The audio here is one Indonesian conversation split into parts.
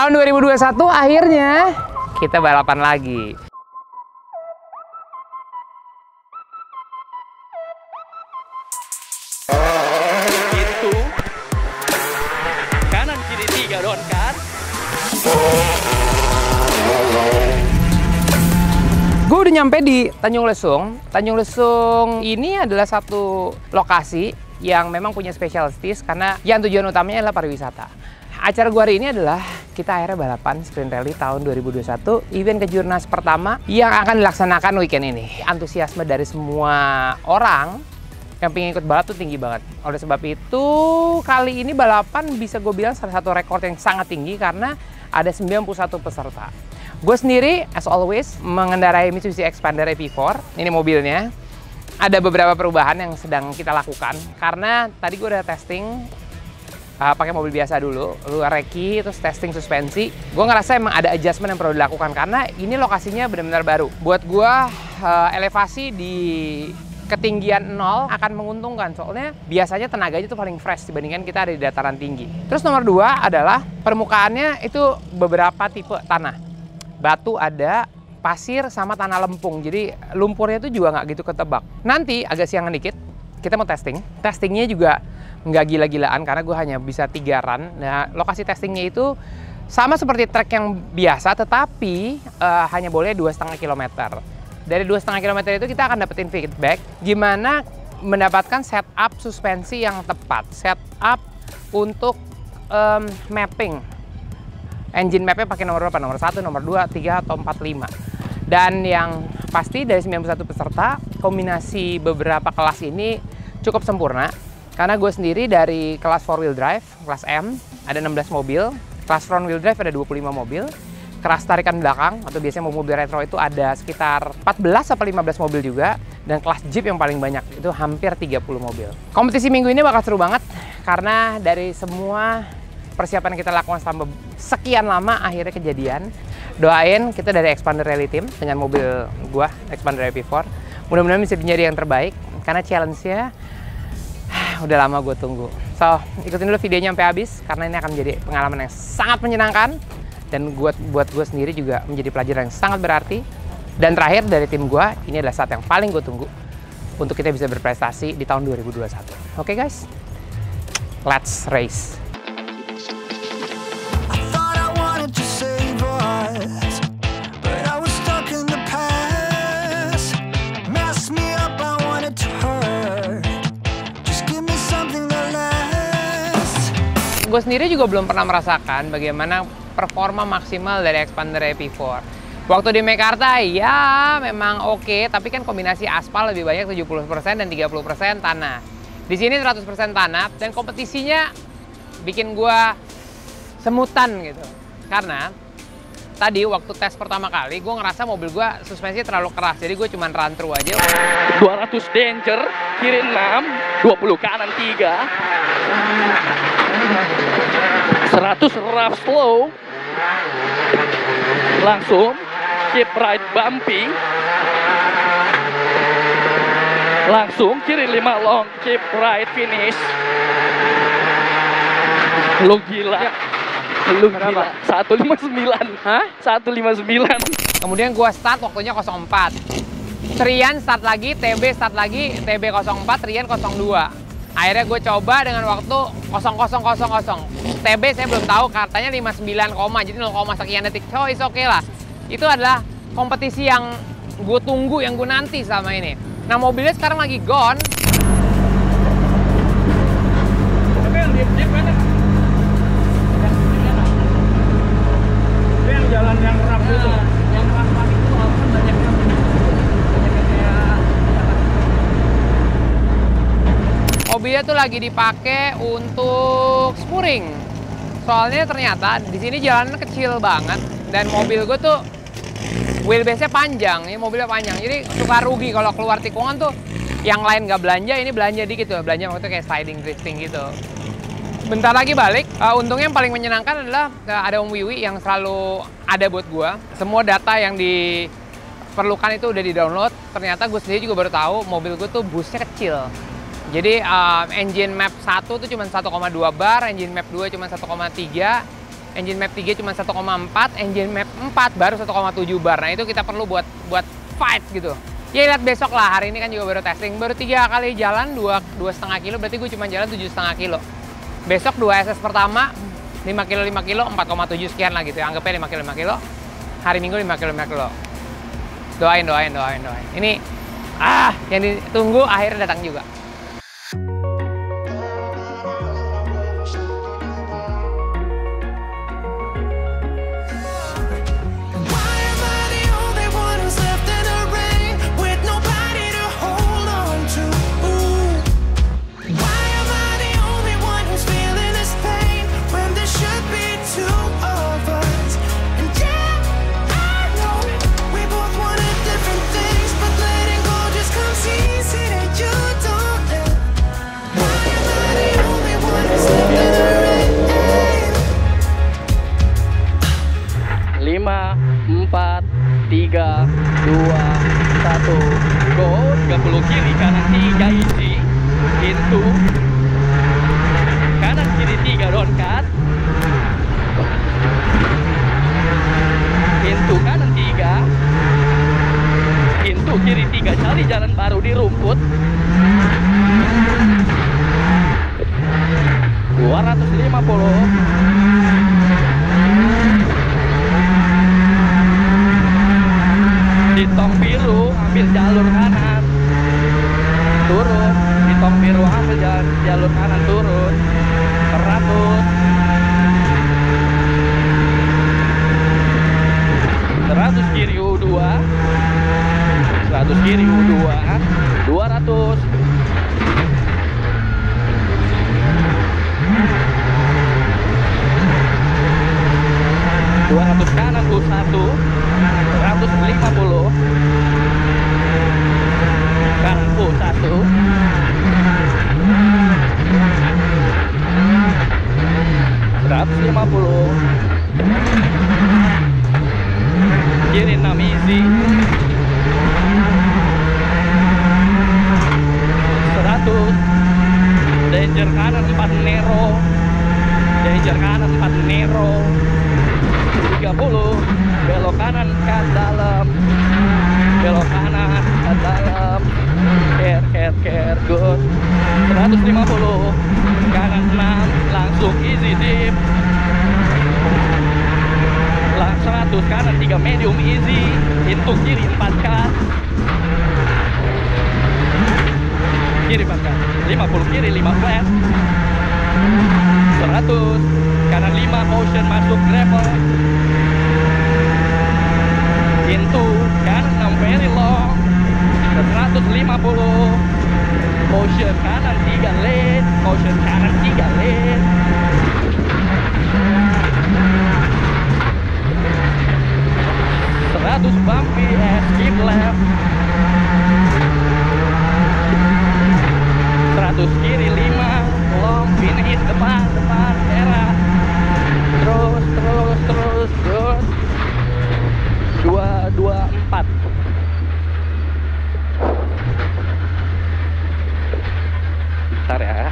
Tahun 2021 akhirnya kita balapan lagi. Itu kanan kiri 3 don kan. Gue udah nyampe di Tanjung Lesung. Tanjung Lesung ini adalah satu lokasi yang memang punya specialties karena yang tujuan utamanya adalah pariwisata. Acara gue hari ini adalah kita akhirnya balapan sprint rally tahun 2021, event kejurnas pertama yang akan dilaksanakan weekend ini. Antusiasme dari semua orang yang pengen ikut balap tuh tinggi banget. Oleh sebab itu, kali ini balapan bisa gue bilang salah satu rekor yang sangat tinggi karena ada 91 peserta. Gue sendiri, as always, mengendarai Mitsubishi Xpander EP4. Ini mobilnya. Ada beberapa perubahan yang sedang kita lakukan karena tadi gue udah testing pakai mobil biasa dulu, luar reki, terus testing suspensi. Gue ngerasa emang ada adjustment yang perlu dilakukan karena ini lokasinya benar-benar baru. Buat gue elevasi di ketinggian 0 akan menguntungkan, soalnya biasanya tenaganya itu paling fresh dibandingkan kita ada di dataran tinggi. Terus nomor 2 adalah permukaannya itu beberapa tipe tanah. Batu ada, pasir sama tanah lempung, jadi lumpurnya itu juga nggak gitu ketebak. Nanti agak siangan dikit, kita mau testing. Testingnya juga nggak gila-gilaan karena gue hanya bisa 3 run. Nah, lokasi testingnya itu sama seperti trek yang biasa, tetapi hanya boleh 2,5 km. Dari 2,5 km itu kita akan dapetin feedback gimana mendapatkan setup suspensi yang tepat, setup untuk mapping. Engine mapnya pakai nomor berapa? Nomor 1, nomor 2, 3, atau 4, 5. Dan yang pasti dari 91 peserta, kombinasi beberapa kelas ini cukup sempurna. Karena gue sendiri dari kelas 4-wheel drive, kelas M, ada 16 mobil. Kelas front-wheel drive ada 25 mobil. Kelas tarikan belakang, atau biasanya mobil retro itu ada sekitar 14 atau 15 mobil juga. Dan kelas Jeep yang paling banyak, itu hampir 30 mobil. Kompetisi minggu ini bakal seru banget, karena dari semua persiapan yang kita lakukan selama sekian lama akhirnya kejadian. Doain kita dari Xpander Rally Team dengan mobil gua Xpander EP4. Mudah-mudahan bisa menjadi yang terbaik karena challenge-nya udah lama gue tunggu. So, ikutin dulu videonya sampai habis karena ini akan menjadi pengalaman yang sangat menyenangkan dan buat gue sendiri juga menjadi pelajaran yang sangat berarti. Dan terakhir dari tim gue, ini adalah saat yang paling gue tunggu untuk kita bisa berprestasi di tahun 2021. Oke guys, let's race. Gue sendiri juga belum pernah merasakan bagaimana performa maksimal dari Xpander EP4. Waktu di Mekarta ya memang oke, tapi kan kombinasi aspal lebih banyak 70% dan 30% tanah. Di sini 100% tanah dan kompetisinya bikin gue semutan gitu. Karena tadi waktu tes pertama kali gue ngerasa mobil gue suspensinya terlalu keras, jadi gue cuma run through aja. 200 danger, kiri 6, 20 kanan 3. 100 rough slow, langsung keep right bumpy, langsung kiri 5 long, keep right finish. Lu gila ya. Lu gila. 159. Hah? 159. Kemudian gua start waktunya 04. Trian start lagi, TB start lagi, TB 04, Trian 02. Akhirnya gue coba dengan waktu 0000. TB saya belum tahu, katanya 59, jadi 0, sekian detik. So, it's okay lah. Itu adalah kompetisi yang gue tunggu, yang gue nanti selama ini. Nah, mobilnya sekarang lagi gone. Tapi yang di mana? Yang jalan yang rap itu. Yang rap itu walaupun banyak yang kayak mobilnya tuh lagi dipakai untuk spuring. Soalnya ternyata di sini jalannya kecil banget dan mobil gue tuh wheelbase-nya panjang, ini mobilnya panjang. Jadi suka rugi kalau keluar tikungan tuh yang lain nggak belanja, ini belanja dikit tuh. Belanja waktu kayak sliding drifting gitu. Bentar lagi balik. Untungnya yang paling menyenangkan adalah ada Om Wiwi yang selalu ada buat gue. Semua data yang diperlukan itu udah di-download. Ternyata gue sendiri juga baru tahu mobil gue tuh busnya kecil. Jadi engine map 1 tuh cuma 1,2 bar, engine map 2 cuma 1,3, Engine map 3 cuma 1,4, engine map 4 baru 1,7 bar. Nah itu kita perlu buat fight gitu. Ya lihat besok lah, hari ini kan juga baru testing. Baru 3 kali jalan, 2,5 kilo, berarti gue cuma jalan 7,5 kilo. Besok 2 SS pertama, 5 kilo, 5 kilo, 4,7 sekian lah gitu ya. Anggapnya 5 kilo, 5 kilo. Hari Minggu 5 kilo, 5 kilo. Doain. Ini, yang ditunggu akhirnya datang juga. Go, 30 kiri, kanan 3 easy, into, kanan kiri 3 down cut, into kanan 3, into kiri 3, cari jalan baru di rumput, 250, di tong biru ambil jalur kanan turun, di tong biru ambil jalur kanan turun 100 kiri U2, 100 kiri U2, 200 kanan U1, 150 kanan U1, 150 kiri 6 easy, 100 danger kanan 4 nero, danger kanan 4 nero, 30 belok kanan ke dalam, belok kanan ke dalam, care good, 150 kanan 6 langsung easy deep, 100 kanan 3 medium easy, into kiri 4 cut, kiri 4 cut, 50 kiri 5 flat, 100 kanan 5 motion masuk gravel, into kanan 6 very long, 150 motion kanan 3 lane, motion kanan 3 lane, 100 bumpy and keep left, 100 kiri 5 long finish depan era, terus 224. Bentar ya.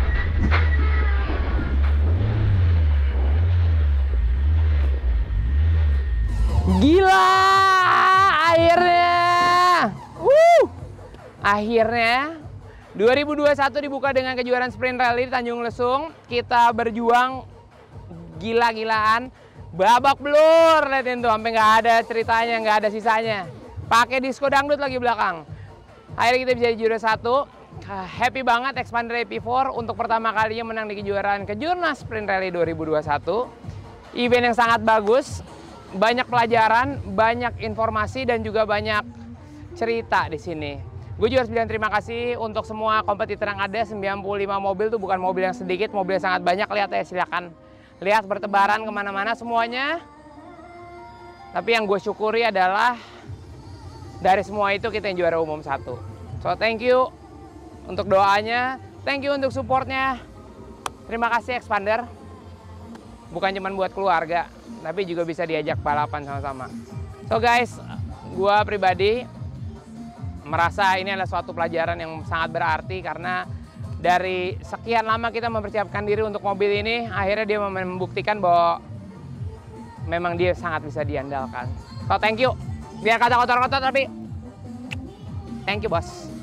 Gila, akhirnya 2021 dibuka dengan kejuaraan sprint rally di Tanjung Lesung. Kita berjuang gila-gilaan, babak belur, liatin tuh, sampai nggak ada ceritanya, nggak ada sisanya. Pakai disco dangdut lagi belakang. Akhirnya kita bisa di juara 1. Happy banget Xpander AP4 untuk pertama kalinya menang di kejuaraan Kejurnas Sprint Rally 2021. Event yang sangat bagus, banyak pelajaran, banyak informasi, dan juga banyak cerita di sini. Gue juga harus bilang terima kasih untuk semua kompetitor yang ada. 95 mobil tuh bukan mobil yang sedikit, mobil yang sangat banyak. Lihat ya, silakan lihat bertebaran kemana-mana semuanya. Tapi yang gue syukuri adalah dari semua itu kita yang juara umum 1. So thank you untuk doanya, thank you untuk supportnya. Terima kasih Xpander. Bukan cuma buat keluarga, tapi juga bisa diajak balapan sama-sama. So guys, gue pribadi merasa ini adalah suatu pelajaran yang sangat berarti, karena dari sekian lama kita mempersiapkan diri untuk mobil ini, akhirnya dia membuktikan bahwa memang dia sangat bisa diandalkan. So thank you. Biar kata kotor-kotor tapi thank you bos.